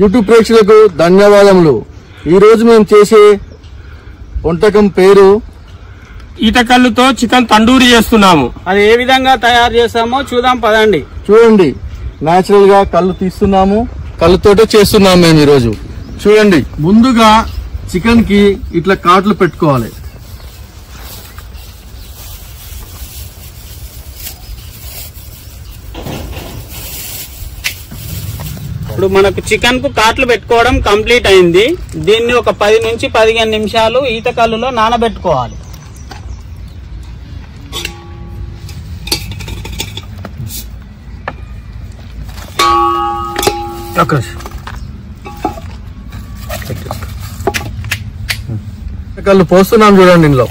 YouTube ప్రేక్షకులకు ధన్యవాదములు. ఈ రోజు మేము చేసే వంటకం పేరు ఈతకల్లుతో చికెన్ తండూరి చేస్తున్నాము. అది ఏ విధంగా తయారు చేస్తామో చూద్దాం పదండి. చూడండి, నేచురల్ గా కళ్ళు తీస్తున్నాము, కళ్ళుతోటే చేస్తున్నాము మేము ఈరోజు. చూడండి, ముందుగా చికెన్ కి ఇట్లా కాట్లు పెట్టుకోవాలి. ఇప్పుడు మనకు చికెన్ కు కాట్లు పెట్టుకోవడం కంప్లీట్ అయింది. దీన్ని ఒక 10 నుంచి 15 నిమిషాలు ఈతకల్లులో నానబెట్టుకోవాలి. కళ్ళు పోస్తున్నాం చూడండి. ఇందులో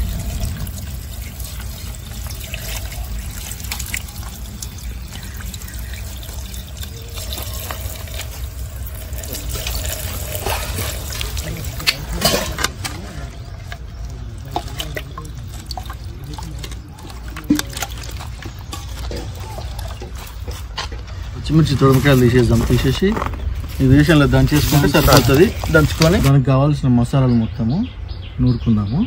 పచ్చిమిర్చి తొడమకాయలు తీసేసి ఈ విషయంలో దంచేసుకుంటే సరిపోతుంది. దంచుకొని దానికి కావాల్సిన మసాలాలు మొత్తము నూరుకుందాము.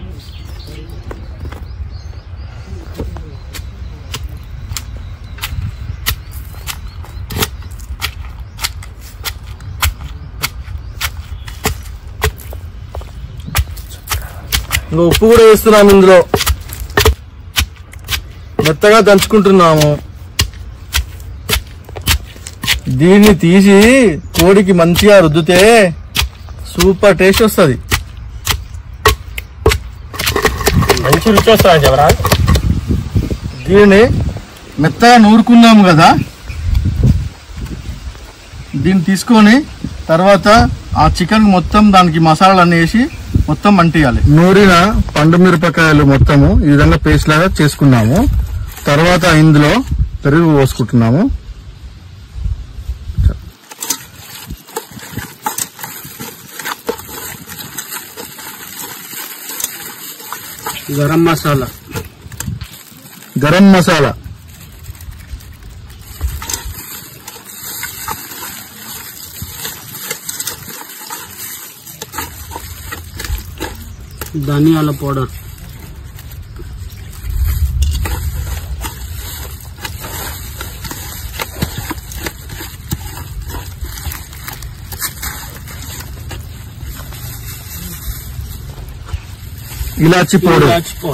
ఇంకా ఉప్పు కూడా వేస్తున్నాము. ఇందులో మెత్తగా దంచుకుంటున్నాము. దీన్ని తీసి కోడికి మంచిగా రుద్దితే సూపర్ టేస్ట్ వస్తుంది. మంచి రుచి వస్తుంది ఎవరా. దీన్ని మెత్తగా నూరుకున్నాము కదా, దీన్ని తీసుకొని తర్వాత ఆ చికెన్ మొత్తం దానికి మసాలాలు అన్నీ వేసి మొత్తం అంటియాలి. నూరిన పండు మిరపకాయలు మొత్తము ఈ విధంగా పేస్ట్ లాగా చేసుకున్నాము. తర్వాత ఇందులో పెరుగు పోసుకుంటున్నాము. గరం మసాలా, ధనియాల పౌడర్, ఇలాచి పౌడర్.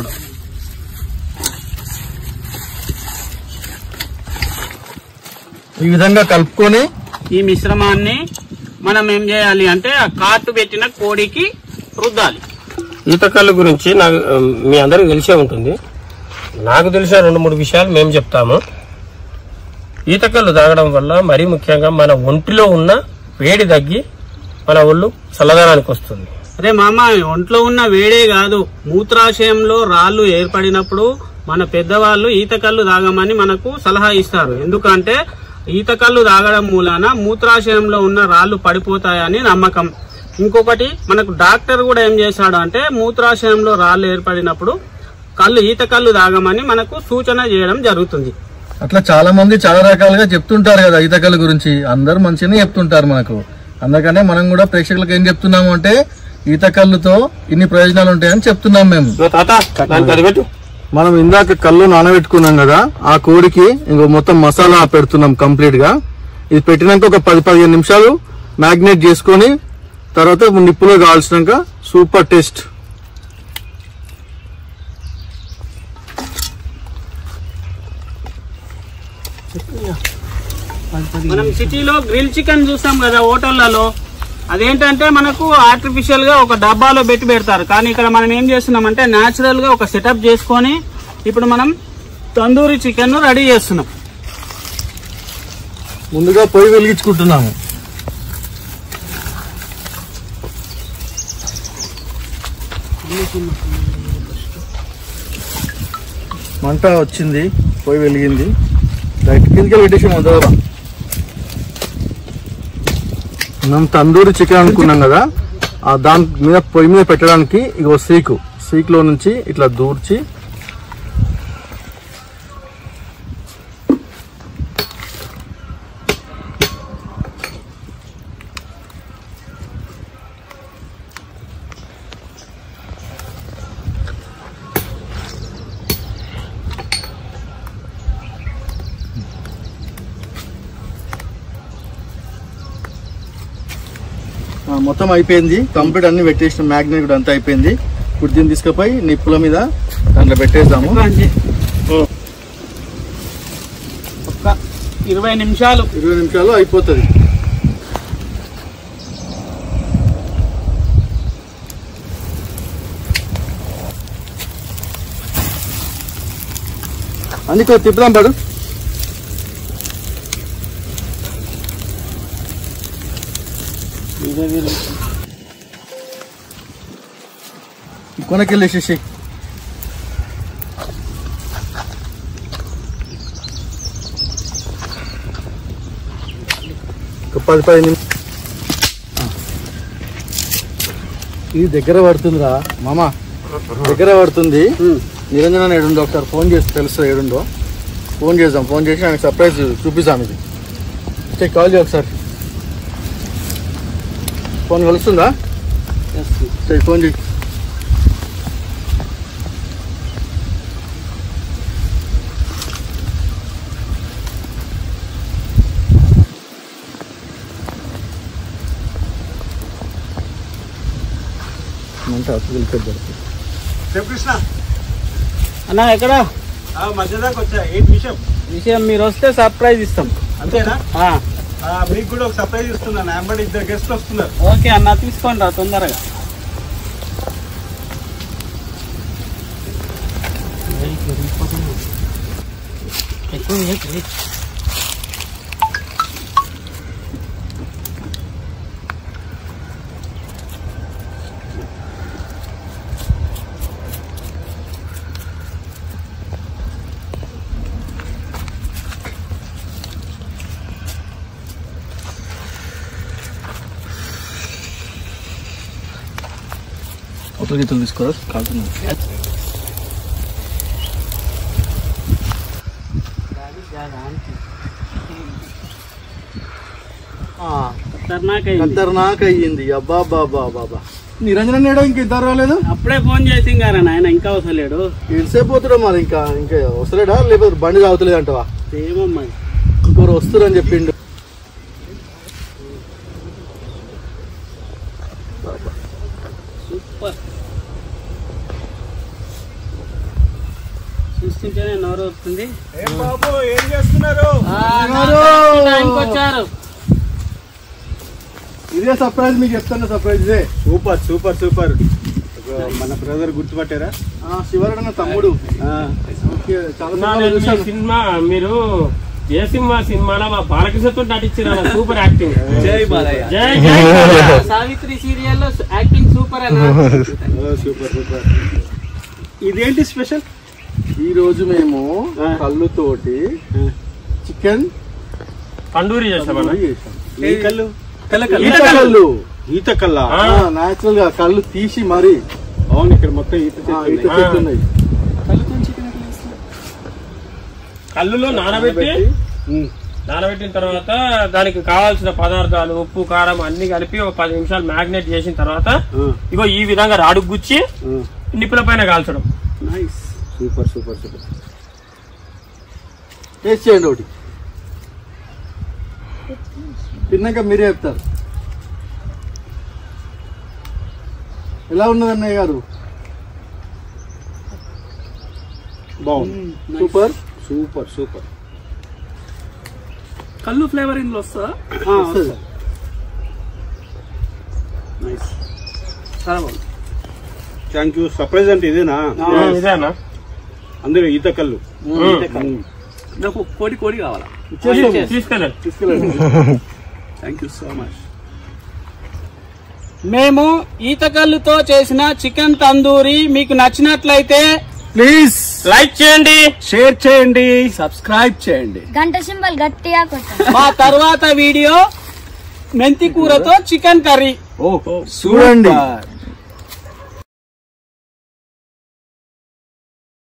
ఈ విధంగా కలుపుకొని ఈ మిశ్రమాన్ని మనం ఏం చేయాలి అంటే ఆ కాటు పెట్టిన కోడికి రుద్దాలి. ఈతకల్లు గురించి నాకు మీ అందరికి తెలిసే ఉంటుంది. నాకు తెలిసిన 2-3 విషయాలు మేము చెప్తాము. ఈతకల్లు తాగడం వల్ల మరీ ముఖ్యంగా మన ఒంటిలో ఉన్న వేడి తగ్గి మన ఒళ్ళు చల్లదనానికి వస్తుంది. అరే మామ, ఒంట్లో ఉన్న వేడే కాదు, మూత్రాశయంలో రాళ్లు ఏర్పడినప్పుడు మన పెద్దవాళ్ళు ఈతకల్లు తాగమని మనకు సలహా ఇస్తారు. ఎందుకంటే ఈతకల్లు తాగడం మూలాన మూత్రాశయంలో ఉన్న రాళ్లు పడిపోతాయని నమ్మకం. ఇంకొకటి మనకు డాక్టర్ కూడా ఏం చేశాడు అంటే మూత్రాశయంలో రాళ్లు ఏర్పడినప్పుడు ఈతకల్లు తాగమని మనకు సూచన చేయడం జరుగుతుంది. అట్లా చాలా మంది చాలా రకాలుగా చెప్తుంటారు కదా ఈతకల్లు గురించి. అందరు మంచిగానే చెప్తుంటారు మనకు. అందుకనే మనం కూడా ప్రేక్షకులకు ఏం చెప్తున్నాము అంటే ఈతకల్లుతో ఇన్ని ప్రయోజనాలు ఉంటాయని చెప్తున్నాం మేము. మనం ఇందాక కళ్ళు నానబెట్టుకున్నాం కదా, ఆ కోడికి ఇంకో మొత్తం మసాలా పెడుతున్నాం కంప్లీట్ గా. ఇది పెట్టినాక ఒక 10-15 నిమిషాలు మ్యాగ్నేట్ చేసుకొని తర్వాత నిప్పులో కాల్చినాక సూపర్ టేస్ట్. మనం సిటీలో గ్రిల్ చికెన్ చూస్తాం కదా హోటళ్లలో, అదేంటంటే మనకు ఆర్టిఫిషియల్ గా ఒక డబ్బాలో పెడతారు. కానీ ఇక్కడ మనం ఏం చేస్తున్నామంటే న్యాచురల్ గా ఒక సెటప్ చేసుకొని ఇప్పుడు మనం తందూరి చికెన్ రెడీ చేస్తున్నాం. ముందుగా పొయ్యి వెలిగించుకుంటున్నాము. మంట వచ్చింది, పొయ్యి వెలిగింది. రైట్ కిందకి పెట్టేసి మొదలు మనం తందూరి చికెన్ అనుకున్నాం కదా, దాని మీద పొయ్యి మీద పెట్టడానికి ఇగో సీకులో నుంచి ఇట్లా దూర్చి మొత్తం అయిపోయింది కంప్లీట్, అన్ని పెట్టేసిన మ్యాగ్నెట్ కూడా అంతా అయిపోయింది. ఇప్పుడు దీన్ని తీసుకుపోయి నిప్పుల మీద దాంట్లో పెట్టేద్దాము. ఒక 20 నిమిషాలు అయిపోతుంది. అందుకో తిప్పుదాం పడు. కొనకెళ్ళేసేసి ఒక 10 నిమిషాలు. ఇది దగ్గర పడుతుందిరా మామ, దగ్గర పడుతుంది. నిరంజన ఏడుండో ఒకసారి ఫోన్ చేసి తెలుస్తుంది ఏడుండో. ఫోన్ చేద్దాం, ఫోన్ చేసి ఆయనకు సర్ప్రైజ్ చూపిస్తాం. ఇది కాల్ చేయ ఒకసారి. ఫోన్ కలుస్తుందా? ఫోన్ చేయి. కృష్ణ అన్న ఎక్కడ మధ్యదాకా వచ్చా. ఏంటి విషయం? మీరు వస్తే సర్ప్రైజ్ ఇస్తాం. అంతేనా? మీకు కూడా ఒక సర్ప్రైజ్ ఇస్తున్నాను. అంబడి 2 గెస్ట్లు వస్తున్నారు. ఓకే అన్న, తీసుకోండి రా తొందరగా. కొత్త గీతలు తీసుకోరా కాలుతున్నాయి. ఖతర్నాక్ అయ్యింది. అబ్బా బాబా బాబా. నిరంజన నేడో ఇంక ఇద్దరు రాలేదు. అప్పుడే ఫోన్ చేసి ఆయన ఇంకా వస్తలేడు. ఎంతసేపు పోతున్నా మరి? ఇంకా వస్తలేడా లేకపోతే బండి తాగుతలేదు అంటవా? ఏమమ్మా, ఇంకోరు వస్తురని చెప్పిండు. సూపర్. చూస్తుంటేనే నోరు వస్తుంది. బాబు ఏం చేస్తున్నారు? వచ్చారు. ఇదే సర్ప్రైజ్, మీకు చెప్తాను సర్ప్రైజ్ ఇదే. Super super super. మన బ్రదర్ గుర్తుపట్టారా? శివరణ తమ్ముడు. సినిమా మీరు ఏ సినిమాలో మా బాలకృష్ణతో నటించిన సూపర్ యాక్టింగ్. జై బాలయ్య. సావిత్రి సీరియల్లో యాక్టింగ్ సూపర్ అన్న. Super super. ఇదేంటి స్పెషల్? ఈ రోజు మేము కళ్ళుతోటి చికెన్ తండూరి చేసామన్నా. ఏ కళ్ళు? కళ్ళు. ఈత కళ్ళ. నాచురల్ గా కళ్ళు తీసి మరి. అవును, ఇక్కడ మొత్తం ఈత చెట్లు ఉన్నాయి. కళ్ళులో నానబెట్టిన తర్వాత దానికి కావాల్సిన పదార్థాలు ఉప్పు కారం అన్ని కలిపి ఒక 10 నిమిషాలు మ్యాగ్నేట్ చేసిన తర్వాత ఇగో ఈ విధంగా రాడు గుచ్చి నిప్పుల పైన కాల్చడం. Nice. Super super super. Taste చేయండి ఒకటి, తిన్నాక మీరే చెప్తారు ఎలా ఉన్నది అన్నయ్య గారు. బాగుంది. Super super super. కళ్ళు ఫ్లేవర్ ఇందులో వస్తుందా? నైస్, చాలా బాగుంది. Thank you. సర్ప్రైజ్ అంటే ఇదేనా? ఇదేనా? అందులో ఈత కళ్ళు. నాకు కోడి కావాలా? తీసుకెళ్ళండి. Thank you so much. మేము ఈతకల్లుతో చేసిన చికెన్ తందూరి మీకు నచ్చినట్లయితే ప్లీజ్ లైక్ చేయండి, షేర్ చేయండి, సబ్స్క్రైబ్ చేయండి, గంట సింబల్ గట్టిగా కొట్టండి. మా తర్వాత వీడియో మెంతి కూరతో చికెన్ కర్రీ. చూడండి.